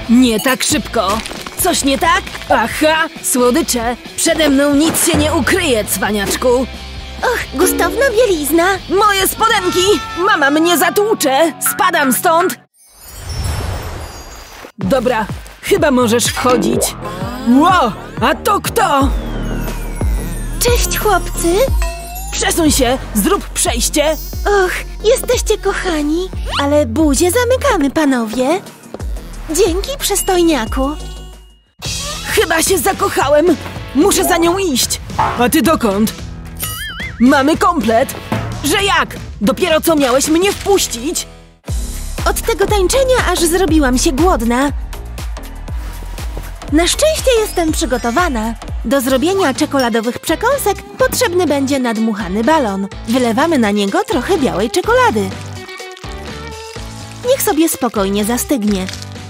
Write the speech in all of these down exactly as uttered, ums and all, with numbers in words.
Nie tak szybko. Coś nie tak? Aha, słodycze. Przede mną nic się nie ukryje, cwaniaczku. Och, gustowna bielizna. Moje spodenki! Mama mnie zatłucze. Spadam stąd. Dobra, chyba możesz wchodzić. Ło, a to kto? Cześć, chłopcy. Przesuń się, zrób przejście. Och, jesteście kochani. Ale buzię zamykamy, panowie. Dzięki, przystojniaku. Chyba się zakochałem. Muszę za nią iść. A ty dokąd? Mamy komplet. Że jak? Dopiero co miałeś mnie wpuścić? Od tego tańczenia aż zrobiłam się głodna. Na szczęście jestem przygotowana. Do zrobienia czekoladowych przekąsek potrzebny będzie nadmuchany balon. Wylewamy na niego trochę białej czekolady. Niech sobie spokojnie zastygnie.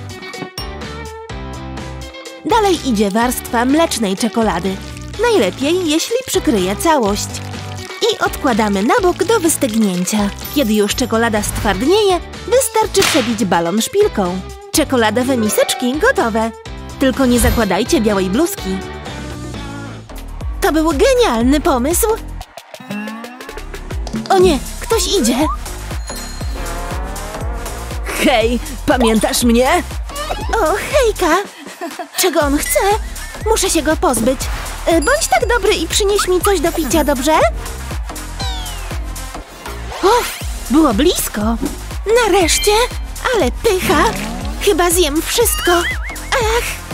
Dalej idzie warstwa mlecznej czekolady. Najlepiej, jeśli przykryje całość. I odkładamy na bok do wystygnięcia. Kiedy już czekolada stwardnieje, wystarczy przebić balon szpilką. Czekoladowe miseczki gotowe. Tylko nie zakładajcie białej bluzki. To był genialny pomysł. O nie, ktoś idzie. Hej, pamiętasz mnie? O, hejka. Czego on chce? Muszę się go pozbyć. Bądź tak dobry i przynieś mi coś do picia, dobrze? O, było blisko. Nareszcie. Ale pycha. Chyba zjem wszystko. Ach.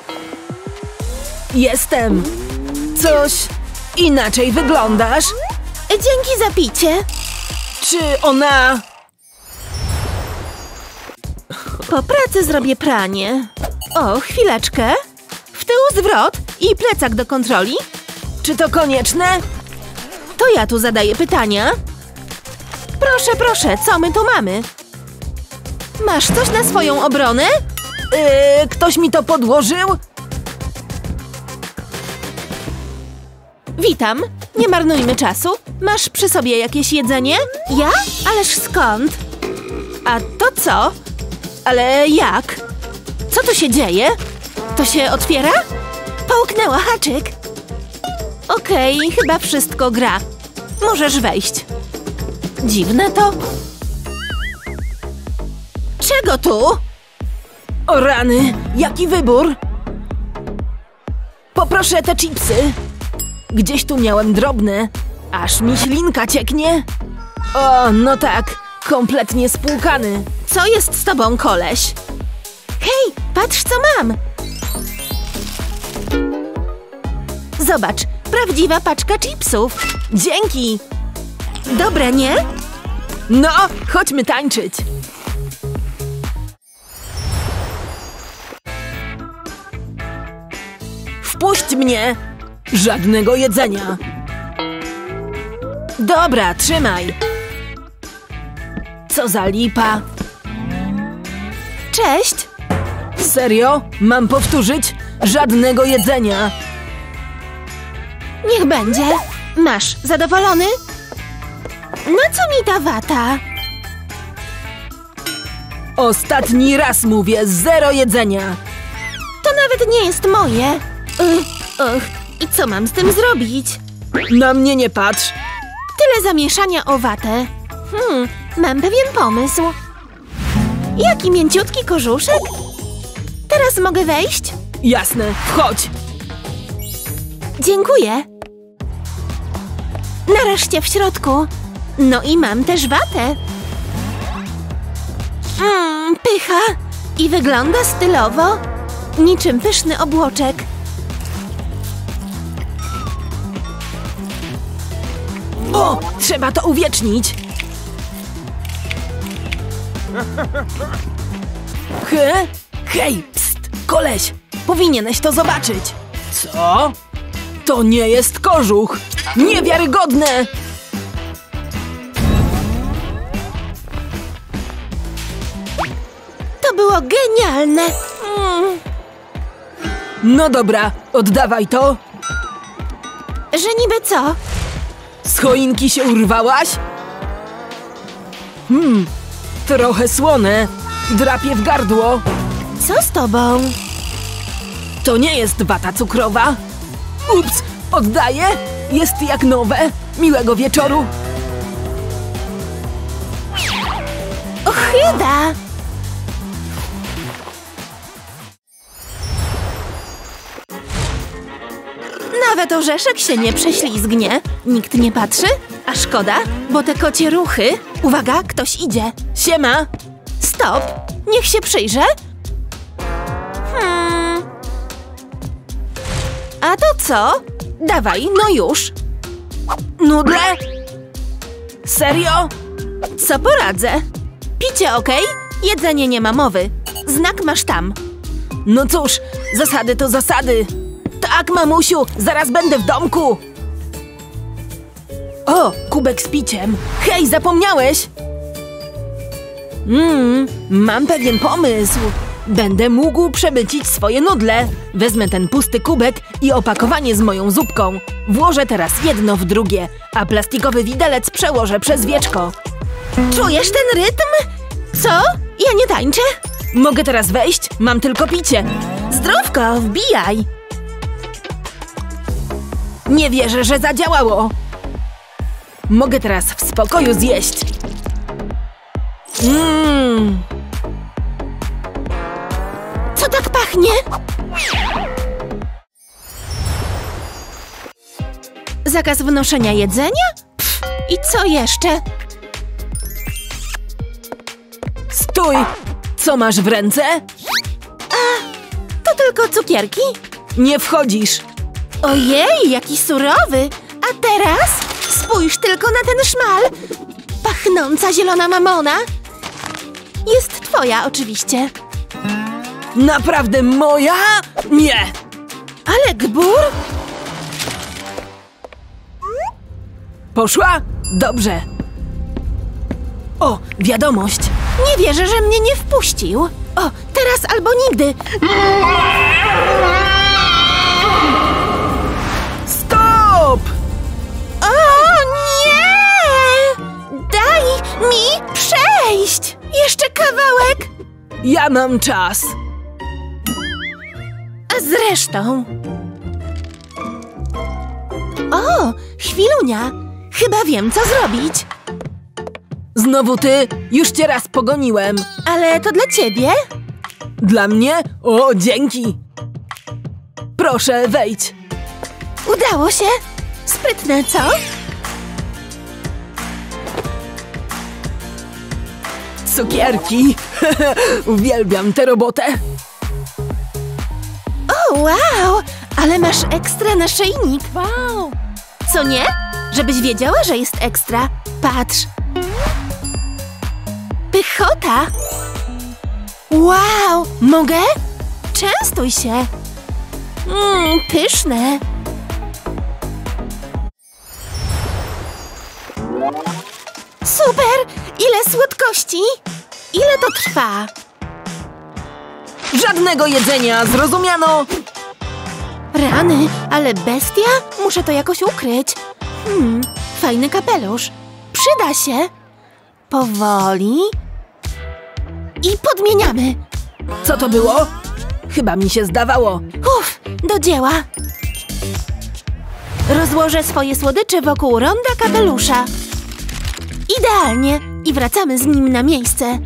Jestem. Coś inaczej wyglądasz. Dzięki za picie. Czy ona... Po pracy zrobię pranie. O, chwileczkę. W tył zwrot i plecak do kontroli. Czy to konieczne? To ja tu zadaję pytania. Proszę, proszę, co my tu mamy? Masz coś na swoją obronę? Yy, ktoś mi to podłożył? Witam. Nie marnujmy czasu. Masz przy sobie jakieś jedzenie? Ja? Ależ skąd? A to co? Ale jak? Co tu się dzieje? To się otwiera? Połknęła haczyk. Okej, okay, chyba wszystko gra. Możesz wejść. Dziwne to. Czego tu? O rany, jaki wybór? Poproszę te chipsy. Gdzieś tu miałem drobne. Aż mi ślinka cieknie. O, no tak, kompletnie spłukany. Co jest z tobą, koleś? Hej, patrz co mam! Zobacz, prawdziwa paczka chipsów. Dzięki! Dobre, nie? No, chodźmy tańczyć. Wpuść mnie! Żadnego jedzenia. Dobra, trzymaj. Co za lipa. Cześć! Serio? Mam powtórzyć? Żadnego jedzenia. Niech będzie. Masz, zadowolony? Na co mi ta wata? Ostatni raz mówię, zero jedzenia. To nawet nie jest moje. Ugh, och, i co mam z tym zrobić? Na mnie nie patrz. Tyle zamieszania o watę. Hmm, mam pewien pomysł. Jaki mięciutki kożuszek? Teraz mogę wejść? Jasne, wchodź. Dziękuję. Nareszcie w środku. No i mam też watę. Mmm, pycha. I wygląda stylowo. Niczym pyszny obłoczek. O, trzeba to uwiecznić. He? Hej, pst, koleś, powinieneś to zobaczyć. Co? To nie jest kożuch. Niewiarygodne! To było genialne. Mm. No dobra, oddawaj to. Że niby co? Z choinki się urwałaś? Hmm, trochę słone. Drapie w gardło. Co z tobą? To nie jest wata cukrowa. Ups, oddaję. Jest jak nowe. Miłego wieczoru. Ochyda! Nawet orzeszek się nie prześlizgnie. Nikt nie patrzy? A szkoda, bo te kocie ruchy... Uwaga, ktoś idzie. Siema. Stop! Niech się przyjrzę. Hmm. A to co? Dawaj, no już. Nudle? Serio? Co poradzę? Picie okej? Jedzenie nie ma mowy. Znak masz tam. No cóż, zasady to zasady. Tak, mamusiu, zaraz będę w domku. O, kubek z piciem. Hej, zapomniałeś? Mmm, mam pewien pomysł. Będę mógł przemycić swoje nudle. Wezmę ten pusty kubek i opakowanie z moją zupką. Włożę teraz jedno w drugie, a plastikowy widelec przełożę przez wieczko. Czujesz ten rytm? Co? Ja nie tańczę? Mogę teraz wejść? Mam tylko picie. Zdrówko, wbijaj. Nie wierzę, że zadziałało. Mogę teraz w spokoju zjeść. Mmm. Co tak pachnie? Zakaz wnoszenia jedzenia? Pff, i co jeszcze? Stój! Co masz w ręce? To tylko cukierki? Nie wchodzisz. Ojej, jaki surowy! A teraz spójrz tylko na ten szmal! Pachnąca zielona mamona! Jest twoja oczywiście. Naprawdę moja? Nie! Ale gbur? Poszła? Dobrze. O, wiadomość. Nie wierzę, że mnie nie wpuścił. O, teraz albo nigdy. Stop! O nie! Daj mi przejść! Jeszcze kawałek! Ja mam czas. A zresztą... O, chwilunia! Chyba wiem, co zrobić. Znowu ty? Już cię raz pogoniłem. Ale to dla ciebie? Dla mnie? O, dzięki. Proszę, wejdź. Udało się? Sprytne, co? Cukierki. Uwielbiam tę robotę. O, wow! Ale masz ekstra naszyjnik. Wow. Co nie? Żebyś wiedziała, że jest ekstra. Patrz. Pychota! Wow! Mogę? Częstuj się. Mmm, pyszne. Super! Ile słodkości! Ile to trwa? Żadnego jedzenia, zrozumiano? Rany, ale bestia? Muszę to jakoś ukryć. Hmm, fajny kapelusz. Przyda się. Powoli. I podmieniamy. Co to było? Chyba mi się zdawało. Uff, do dzieła. Rozłożę swoje słodycze wokół ronda kapelusza. Idealnie. I wracamy z nim na miejsce.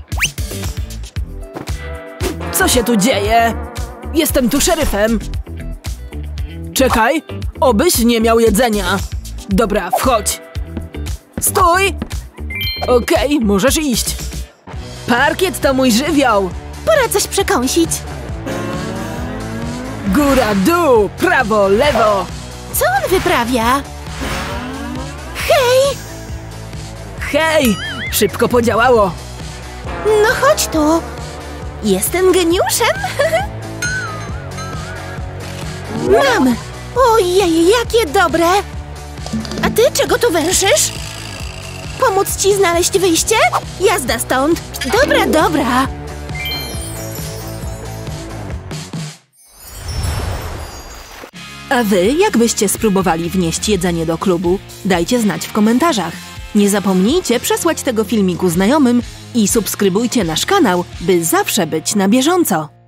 Co się tu dzieje? Jestem tu szeryfem. Czekaj, obyś nie miał jedzenia. Dobra, wchodź. Stój! Okej, możesz iść. Parkiet to mój żywioł. Pora coś przekąsić. Góra, dół, prawo, lewo. Co on wyprawia? Hej! Hej, szybko podziałało. No chodź tu. Jestem geniuszem. Mam. Ojej, jakie dobre. A ty czego tu węszysz? Pomóc ci znaleźć wyjście? Jazda stąd. Dobra, dobra. A wy, jakbyście spróbowali wnieść jedzenie do klubu? Dajcie znać w komentarzach. Nie zapomnijcie przesłać tego filmiku znajomym i subskrybujcie nasz kanał, by zawsze być na bieżąco.